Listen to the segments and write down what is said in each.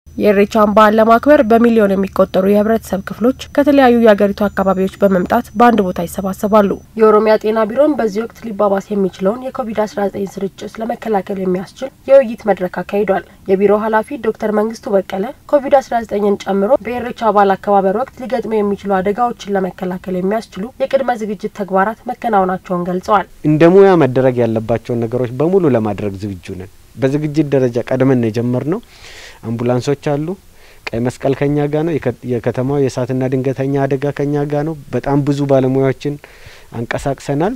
የኢሬቻን በዓል ለማክበር በሚሊዮን የሚቆጠሩ የህብረተሰብ ክፍሎች ከተለያዩ የሀገሪቱ አካባቢዎች በመምጣት በአንድ ቦታ ይሰባሰባሉ። የኦሮሚያ ጤና ቢሮም በዚህ ወቅት ሊባባስ የሚችለውን የኮቪድ-19 ስርጭት ለመከላከል የሚያስችል የውይይት መድረክ አካሂዷል። የቢሮ ኃላፊ ዶክተር መንግስቱ በቀለ ኮቪድ-19ን ጨምሮ በኢሬቻ በዓል አከባበር ወቅት ሊገጥሙ የሚችሉ አደጋዎችን ለመከላከል የሚያስችሉ የቅድመ ዝግጅት ተግባራት መከናወናቸውን ገልጸዋል። እንደሙያ መደረግ ያለባቸው ነገሮች በሙሉ ለማድረግ ዝግጁ ነን። በዝግጅት ደረጃ ቀድመን የጀመርነው አምቡላንሶች አሉ። ቀይ መስቀል ከኛ ጋር ነው። የከተማው የእሳትና ድንገተኛ አደጋ ከኛ ጋር ነው። በጣም ብዙ ባለሙያዎችን አንቀሳቅሰናል።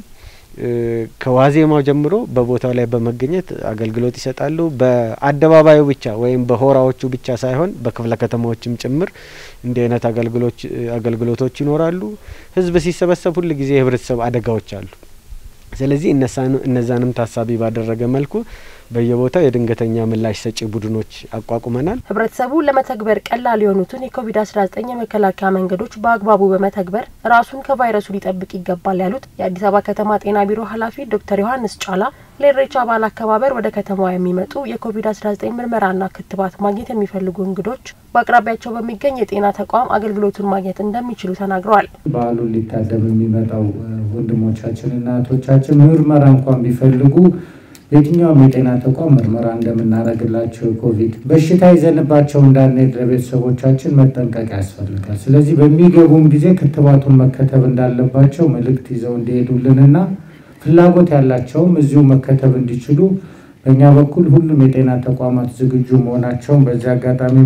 ከዋዜማው ጀምሮ በቦታው ላይ በመገኘት አገልግሎት ይሰጣሉ። በአደባባዩ ብቻ ወይም በሆራዎቹ ብቻ ሳይሆን በክፍለ ከተማዎችም ጭምር እንዲህ አይነት አገልግሎቶች ይኖራሉ። ህዝብ ሲሰበሰብ ሁሉ ጊዜ የህብረተሰብ አደጋዎች አሉ። ስለዚህ እነዛንም ታሳቢ ባደረገ መልኩ በየቦታው የድንገተኛ ምላሽ ሰጪ ቡድኖች አቋቁመናል። ህብረተሰቡ ለመተግበር ቀላል የሆኑትን የኮቪድ-19 የመከላከያ መንገዶች በአግባቡ በመተግበር ራሱን ከቫይረሱ ሊጠብቅ ይገባል ያሉት የአዲስ አበባ ከተማ ጤና ቢሮ ኃላፊ ዶክተር ዮሐንስ ጫላ ለኢሬቻ በዓል አከባበር ወደ ከተማዋ የሚመጡ የኮቪድ-19 ምርመራና ክትባት ማግኘት የሚፈልጉ እንግዶች በአቅራቢያቸው በሚገኝ የጤና ተቋም አገልግሎቱን ማግኘት እንደሚችሉ ተናግረዋል። በዓሉን ሊታደም የሚመጣው ወንድሞቻችንና እህቶቻችን ምርመራ እንኳን ቢፈልጉ የትኛውም የጤና ተቋም ምርመራ እንደምናደርግላቸው ኮቪድ በሽታ ይዘንባቸው እንዳንሄድ ለቤተሰቦቻችን መጠንቀቅ ያስፈልጋል። ስለዚህ በሚገቡም ጊዜ ክትባቱን መከተብ እንዳለባቸው መልእክት ይዘው እንዲሄዱልንና ፍላጎት ያላቸውም እዚሁ መከተብ እንዲችሉ በእኛ በኩል ሁሉም የጤና ተቋማት ዝግጁ መሆናቸውን በዚህ አጋጣሚ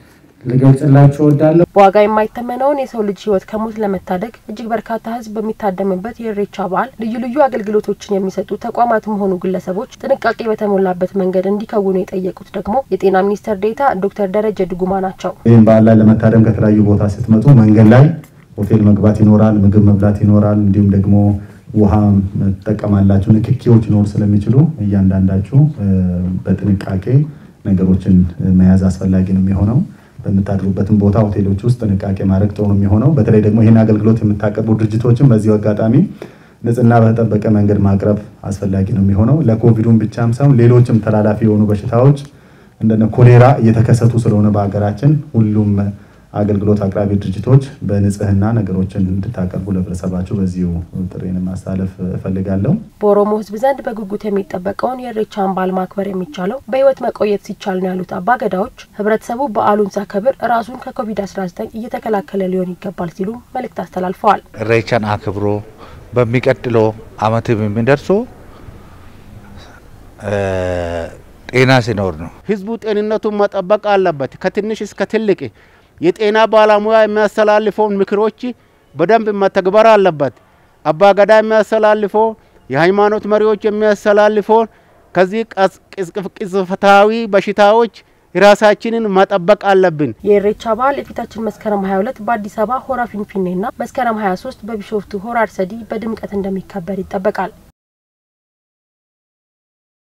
ልገልጽላችሁ እወዳለሁ። ዋጋ የማይተመነውን የሰው ልጅ ህይወት ከሞት ለመታደግ እጅግ በርካታ ህዝብ በሚታደምበት የኢሬቻ በዓል ልዩ አገልግሎቶችን የሚሰጡ ተቋማትም ሆኑ ግለሰቦች ጥንቃቄ በተሞላበት መንገድ እንዲከውኑ የጠየቁት ደግሞ የጤና ሚኒስትር ዴኤታ ዶክተር ደረጀ ድጉማ ናቸው። ይህን በዓል ላይ ለመታደም ከተለያዩ ቦታ ስትመጡ መንገድ ላይ ሆቴል መግባት ይኖራል፣ ምግብ መብላት ይኖራል፣ እንዲሁም ደግሞ ውሃ መጠቀማላችሁ ንክኪዎች ሊኖሩ ስለሚችሉ እያንዳንዳችሁ በጥንቃቄ ነገሮችን መያዝ አስፈላጊ ነው የሚሆነው። በመታደሩበትም ቦታ ሆቴሎች ውስጥ ጥንቃቄ ማድረግ ጥሩ ነው የሚሆነው። በተለይ ደግሞ ይሄን አገልግሎት የምታቀርቡ ድርጅቶችን በዚህ አጋጣሚ ንጽህና በተጠበቀ መንገድ ማቅረብ አስፈላጊ ነው የሚሆነው። ለኮቪዱም ብቻም ሳይሆን ሌሎችም ተላላፊ የሆኑ በሽታዎች እንደነ ኮሌራ እየተከሰቱ ስለሆነ በአገራችን ሁሉም አገልግሎት አቅራቢ ድርጅቶች በንጽህና ነገሮችን እንድታቀርቡ ለህብረተሰባችሁ በዚሁ ጥሬን ማስተላለፍ እፈልጋለሁ። በኦሮሞ ህዝብ ዘንድ በጉጉት የሚጠበቀውን የኢሬቻን በዓል ማክበር የሚቻለው በህይወት መቆየት ሲቻል ነው ያሉት አባ ገዳዎች ህብረተሰቡ በዓሉን ሲያከብር እራሱን ከኮቪድ-19 እየተከላከለ ሊሆን ይገባል ሲሉ መልእክት አስተላልፈዋል። ኢሬቻን አክብሮ በሚቀጥለው ዓመት የሚደርሱ ጤና ሲኖር ነው። ህዝቡ ጤንነቱን መጠበቅ አለበት። ከትንሽ እስከ ትልቅ የጤና ባለሙያ የሚያስተላልፈውን ምክሮች በደንብ መተግበር አለበት። አባ ገዳ የሚያስተላልፈው የሃይማኖት መሪዎች የሚያስተላልፈው ከዚህ ቅጽፈታዊ በሽታዎች ራሳችንን መጠበቅ አለብን። የኢሬቻ በዓል የፊታችን መስከረም 22 በአዲስ አበባ ሆራ ፊንፊኔና መስከረም 23 በቢሾፍቱ ሆራ አርሰዲ በድምቀት እንደሚከበር ይጠበቃል።